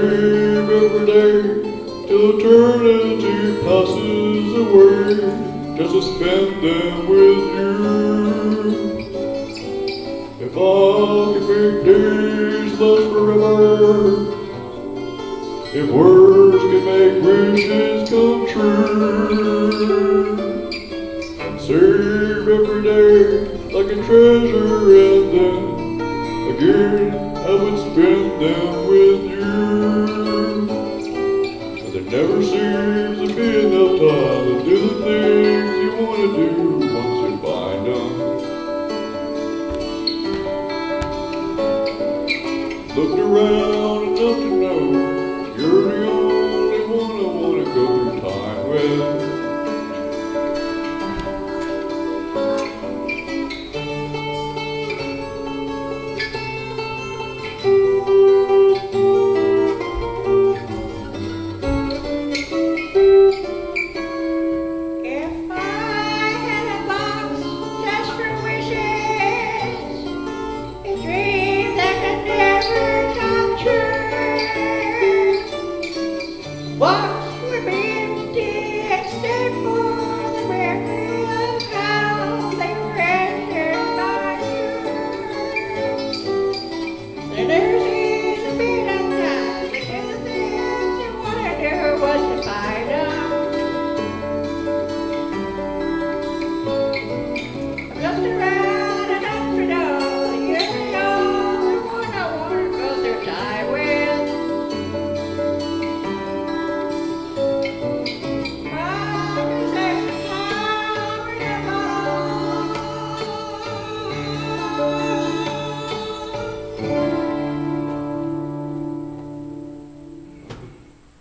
save every day till eternity passes away, just to spend them with you. If I could make days last forever, if words could make wishes come true, save every day like a treasure, and then again I would spend them with you. But there never seems to be enough time to do the things you want to do once you find them. Looked around enough to know you're the only one I want to go through time with.